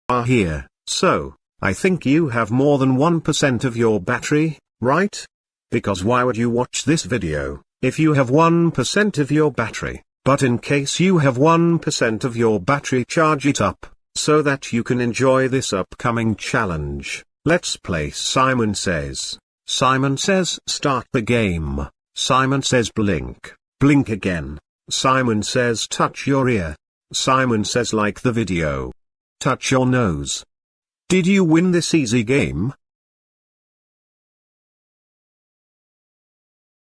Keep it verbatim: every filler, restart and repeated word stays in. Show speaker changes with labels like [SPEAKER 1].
[SPEAKER 1] are here. So, I think you have more than one percent of your battery, right? Because why would you watch this video, if you have one percent of your battery? But in case you have one percent of your battery, charge it up, so that you can enjoy this upcoming challenge. Let's play. Simon says. Simon says start the game. Simon says blink, blink again. Simon says touch your ear. Simon says like the video. Touch your nose. Did you win this easy game?